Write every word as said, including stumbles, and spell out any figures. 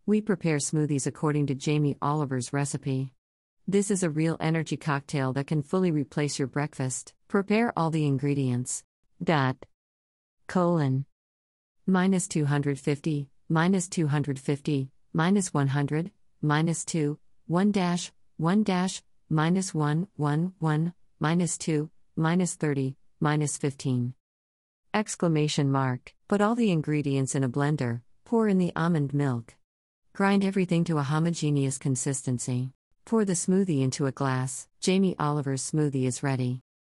We prepare smoothies according to Jamie Oliver's recipe. This is a real energy cocktail that can fully replace your breakfast. Prepare all the ingredients. Dot. Colon. Minus two hundred fifty, minus two hundred fifty, minus one hundred, minus two, one dash, one dash, minus one, one, one, minus two, minus thirty, minus fifteen. Exclamation mark. Put all the ingredients in a blender, pour in the almond milk. Grind everything to a homogeneous consistency. Pour the smoothie into a glass. Jamie Oliver's smoothie is ready.